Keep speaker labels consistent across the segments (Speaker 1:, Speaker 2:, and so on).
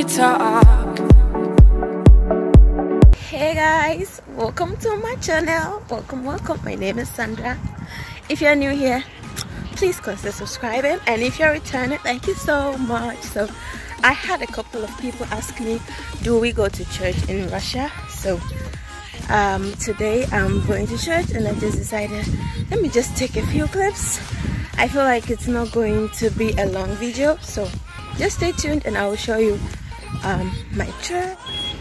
Speaker 1: talk. Hey guys, welcome to my channel. Welcome. My name is Sandra. If you're new here, please consider subscribing, and if you're returning, thank you so much. So I had a couple of people ask me, do we go to church in Russia? So today I'm going to church, and I just decided, let me just take a few clips. I feel like it's not going to be a long video, so just stay tuned and I will show you my church.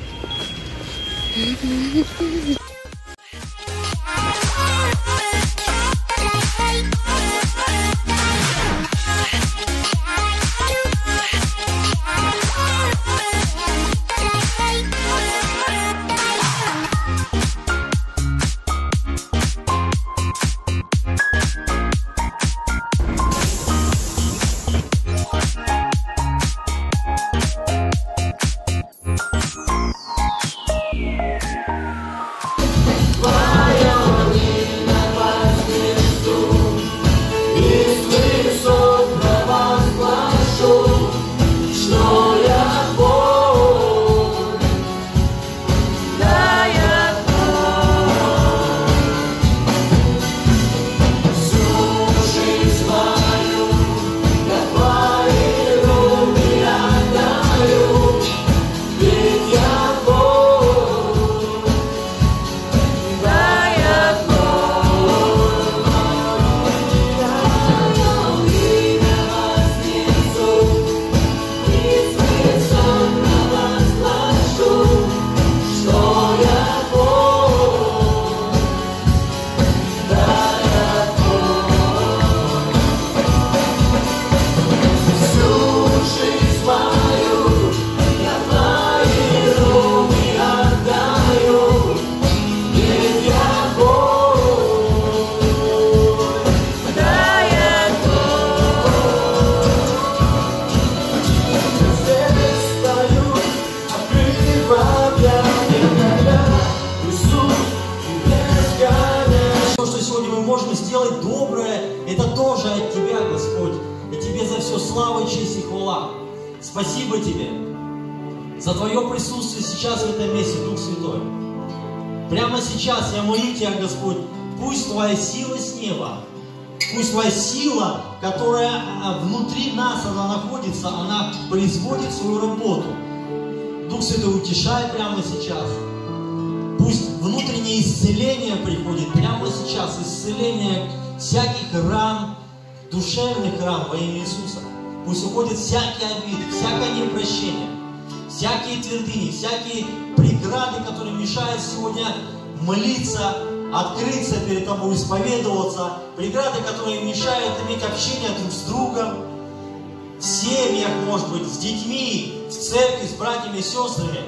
Speaker 2: Сделать доброе, это тоже от Тебя, Господь. И Тебе за все слава, честь и хвала. Спасибо Тебе за Твое присутствие сейчас в этом месте, Дух Святой. Прямо сейчас я молю Тебя, Господь, пусть Твоя сила с неба, пусть Твоя сила, которая внутри нас, она находится, она производит свою работу. Дух Святой, утешай прямо сейчас. Пусть внутреннее исцеление приходит прямо сейчас, исцеление всяких ран, душевных ран во имя Иисуса. Пусть уходит всякие обиды, всякое непрощение, всякие твердыни, всякие преграды, которые мешают сегодня молиться, открыться перед Тобой, исповедоваться, преграды, которые мешают иметь общение друг с другом, в семьях, может быть, с детьми, в церкви, с братьями и сестрами.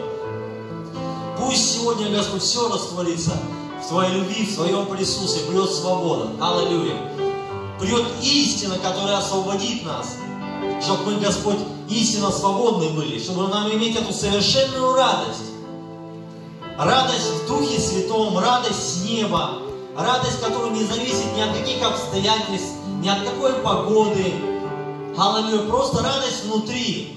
Speaker 2: Пусть сегодня, Господь, все растворится в Твоей любви, в Твоем присутствии. Придет свобода. Аллилуйя. Придет истина, которая освободит нас. Чтобы мы, Господь, истинно свободны были. Чтобы нам иметь эту совершенную радость. Радость в Духе Святом, радость с неба. Радость, которая не зависит ни от каких обстоятельств, ни от какой погоды. Аллилуйя. Просто радость внутри.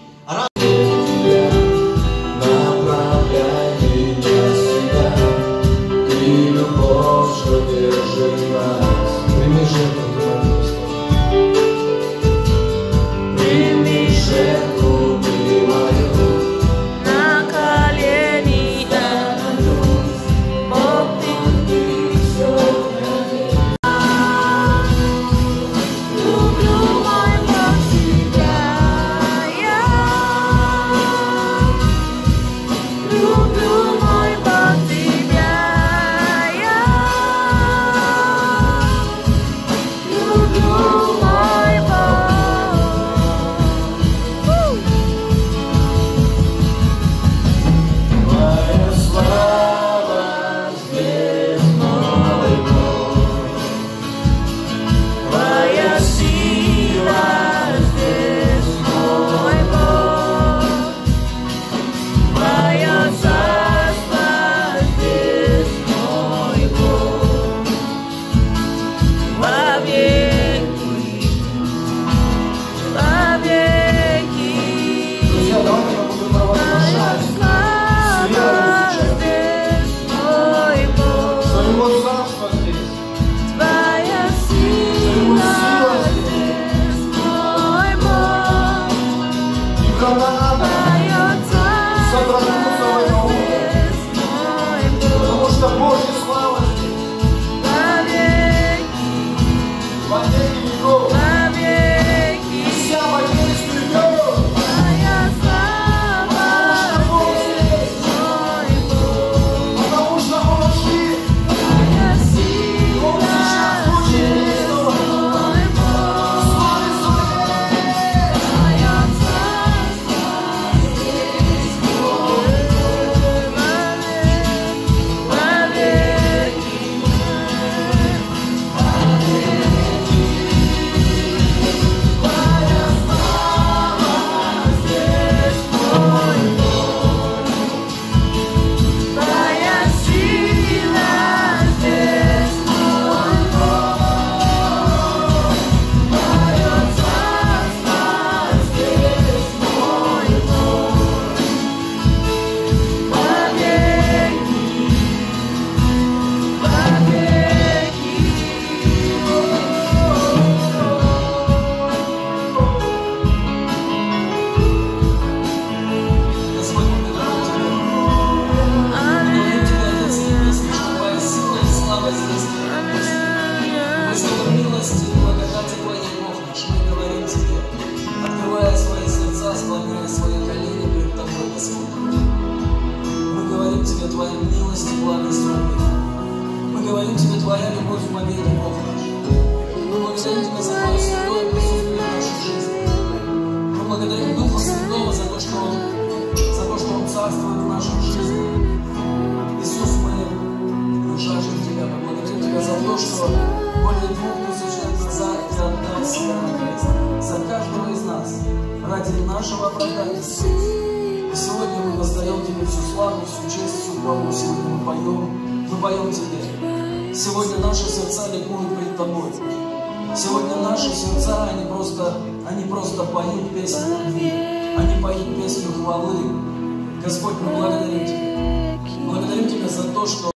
Speaker 3: милости и благодати Твоей, Бог наш, мы говорим Тебе, открывая свои сердца, склоняя свои колени перед Тобой, Господь. Мы говорим Тебе Твоей милости, благослови. Мы говорим Тебе Твоя любовь в победе, Бог наш. Мы благодарим Тебя за Твое святое присутствие в нашей жизни. Мы благодарим Духа Святого за то, что Он царствует в нашей жизни. Иисус, мы жаждем Тебя, мы благодарим Тебя за то, что более 2000 лет назад Ты отдал себя на крест за каждого из нас ради нашего оправдания. И сегодня мы воздаем Тебе всю славу, всю честь, всю хвалу. Сегодня мы поем Тебе. Сегодня наши сердца ликуют перед Тобой. Сегодня наши сердца, они просто поют песню любви, они поют песню хвалы. Господь, мы благодарим Тебя. Благодарим Тебя за то, что